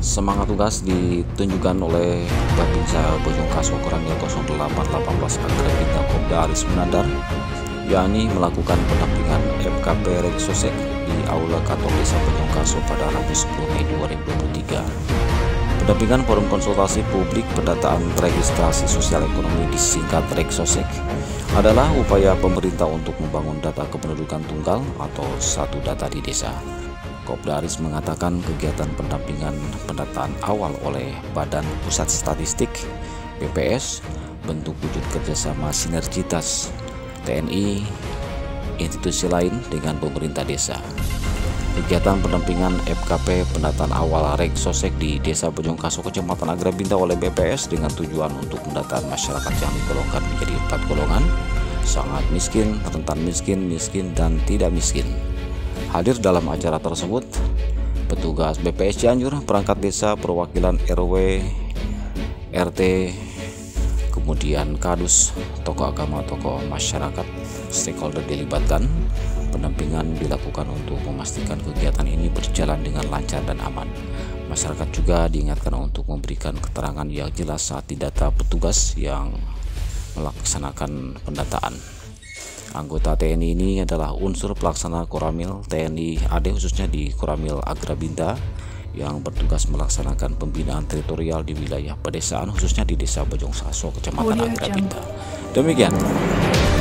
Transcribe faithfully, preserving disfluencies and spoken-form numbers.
Semangat tugas ditunjukkan oleh Babinsa Bojongkaso Koramil nol delapan satu delapan Agrabinta Kopda Aris Munandar, yakni melakukan pendampingan F K P Reksosek di Aula Kantor Desa Bojongkaso pada Rabu sepuluh Mei dua ribu dua puluh tiga. Pendampingan forum konsultasi publik pendataan registrasi sosial ekonomi disingkat Reksosek adalah upaya pemerintah untuk membangun data kependudukan tunggal atau satu data di desa. Kopda Aris mengatakan kegiatan pendampingan pendataan awal oleh Badan Pusat Statistik B P S bentuk wujud kerjasama sinergitas T N I, institusi lain dengan pemerintah desa. Kegiatan pendampingan F K P pendataan awal Reksosek di Desa Bojongkaso Kecamatan Agrabinta oleh B P S dengan tujuan untuk pendataan masyarakat yang digolongkan menjadi empat golongan: sangat miskin, rentan miskin, miskin, dan tidak miskin. Hadir dalam acara tersebut petugas B P S Cianjur, perangkat desa, perwakilan R W, R T, kemudian kadus, tokoh agama, tokoh masyarakat, stakeholder dilibatkan. Pendampingan dilakukan untuk memastikan kegiatan ini berjalan dengan lancar dan aman. Masyarakat juga diingatkan untuk memberikan keterangan yang jelas saat didata petugas yang melaksanakan pendataan. Anggota T N I ini adalah unsur pelaksana Koramil T N I A D khususnya di Koramil Agrabinta yang bertugas melaksanakan pembinaan teritorial di wilayah pedesaan khususnya di Desa Bojongkaso Kecamatan Agrabinta. Demikian.